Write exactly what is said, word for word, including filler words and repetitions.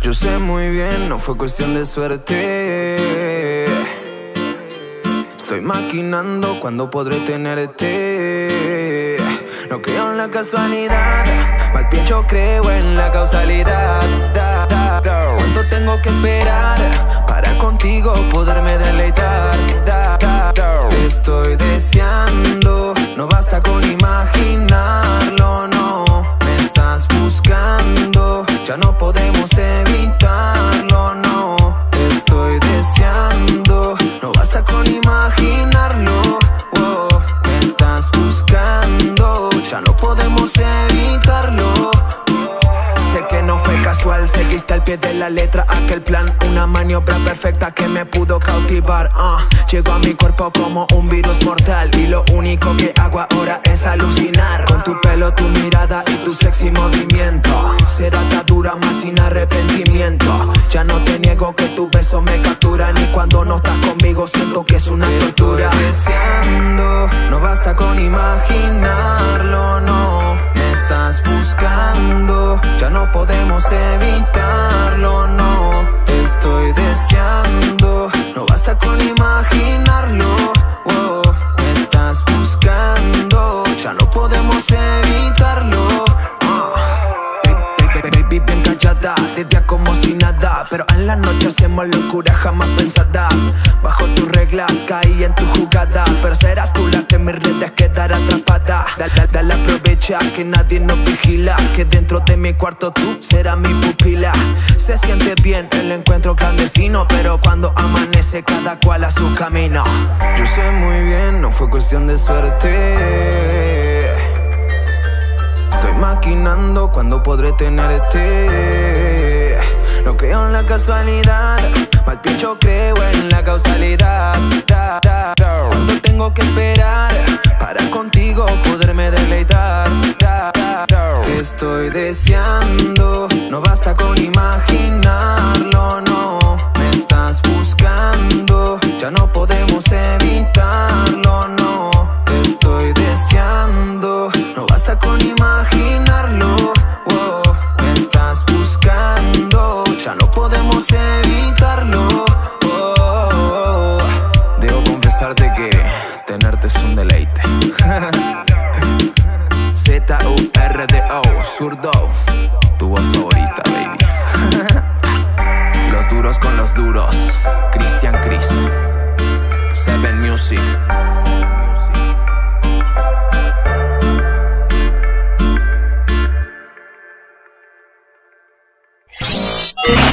Yo sé muy bien, no fue cuestión de suerte. Estoy maquinando cuando podré tenerte. No creo en la casualidad, más bien yo creo en la causalidad. ¿Cuánto tengo que esperar para contigo poderme deleitar? Te estoy deseando, no basta con imaginarlo, no. Me estás buscando, ya no podemos evitarlo, no. Te estoy deseando, no basta con imaginarlo, oh. Me estás buscando, ya no podemos evitarlo. Sé que no fue casual, seguiste al pie de la letra aquel plan. Una maniobra perfecta que me pudo cautivar, uh. Llegó a mi cuerpo como un virus mortal, y lo único que hago ahora es alucinar con tu pelo, tu mirada y tu sexy movimiento. Será atadura más sin arrepentimiento. Ya no te niego que tu beso me captura, ni cuando no estás conmigo siento que es una tortura. Te estoy deseando, no basta con imaginarlo, no. Me estás buscando, ya no podemos evitarlo, no. Te estoy deseando, no basta con imaginarlo, oh. Me estás buscando, ya no podemos evitarlo, oh. Baby, baby, baby, bien callada, de día como si nada, pero en la noche hacemos locuras jamás pensadas. Bajo tus reglas caí en tu jugada, pero serás tú la que mis redes quedará atrapada. Dale, dale, aprovecha que nadie nos vigila, que dentro de mi cuarto tú serás mi pupila. Se siente bien el encuentro clandestino, pero cuando amanece cada cual a su camino. Yo sé muy bien, no fue cuestión de suerte. Estoy maquinando cuando podré tenerte. No creo en la casualidad, más bien yo creo en la causalidad. ¿Cuánto tengo que esperar para contigo poderme deleitar? Te estoy deseando, no basta con imaginarlo, no. Me estás buscando, ya no podemos evitarlo, no. Te estoy deseando, no basta con imaginarlo, oh. Me estás buscando, ya no podemos evitarlo, oh. Debo confesarte que tenerte es un deleite. Z U R D O, Zurdo, tu voz favorita, baby. Los duros con los duros, Christian Chris, Seven Music. Yeah.